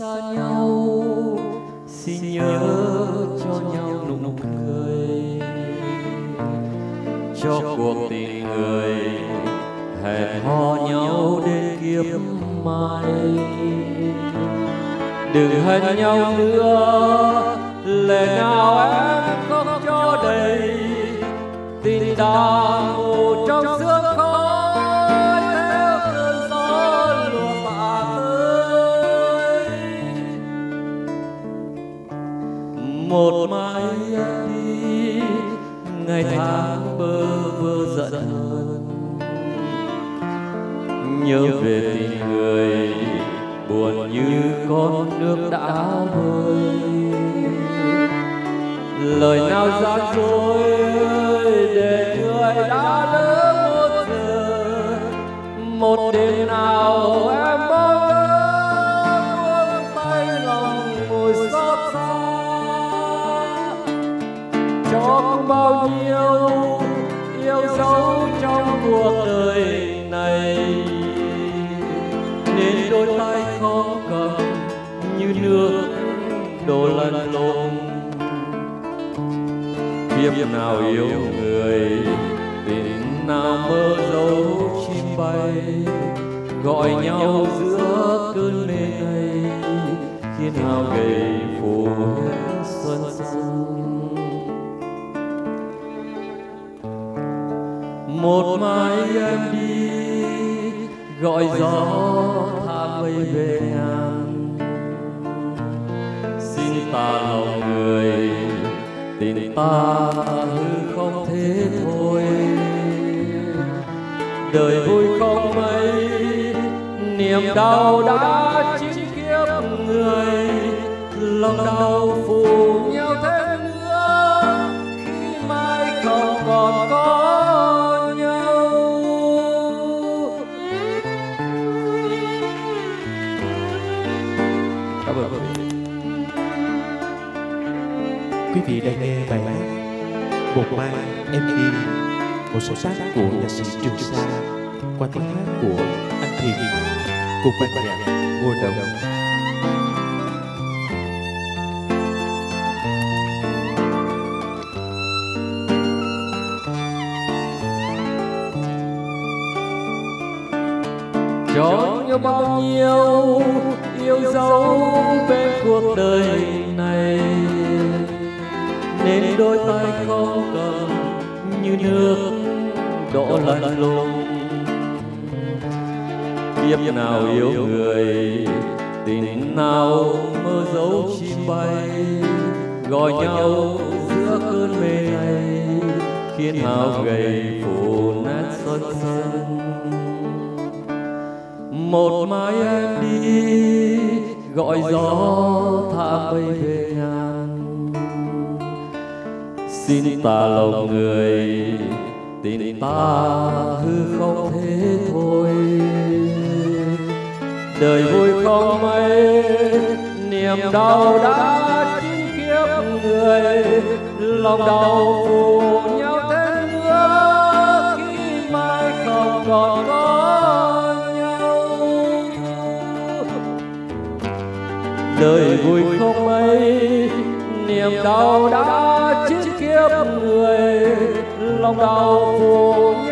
xa nhau, xin nhớ cho nhau nụ cười, cho cuộc tình người hẹn hò nhau đến kiếp mai. Đừng hẹn nhau nữa, lệ nào em khóc cho đầy, tình ta ngủ trong sương khói theo cơn gió lùa bạc ơi. Một mai em đi, ngày tháng bơ vơ giận hờn, nhớ về tình người buồn như con nước đã vơi. Lời nào gian dối để người đã lỡ một giờ, một đêm nào em bơ vơ tay lòng ngồi xót xa. Cho bao nhiêu yêu dấu trong cuộc đời này, nên đôi tay khó cầm như nước đổ lăn lộn. Kiếp nào yêu người, tình nào mơ dấu chim bay, gọi nhau giữa cơn mê này, khiến nào gầy phủ hết xuân sang. Một mai em đi, gọi gió tha mây về ngàn, xin ta lòng người, tình ta hư không thế thôi. Đời vui không mấy, niềm đau đã chín kiếp người, lòng đau phủ nhau thêm nữa khi mai không còn có nhau. Cảm ơn quý vị đang nghe bài hát Một Mai Em Đi, một số sáng tác của nhạc sĩ Trường Sa qua tiếng hát của anh Thiện cùng ban nhạc Ngô Đồng. Cho nhau bao nhiêu yêu dấu bên cuộc đời này, nên đôi tay không cầm như nước đổ lăn lộn. Kiếp nào yêu người, tình nào mơ dấu chim bay, gọi nhau giữa cơn mê này, khiến áo gầy phủ nét xuân xuân. Một mai em đi, gọi gió tha mây về ngàn, xin ta lòng người, tình ta hư không thế thôi. Đời vui không mấy, niềm đau đã chín kiếp người, lòng đau phủ nhau thêm nữa khi mai không còn có nhau. Đời vui không mấy, niềm đau đã chín kiếp người, lòng đau phủ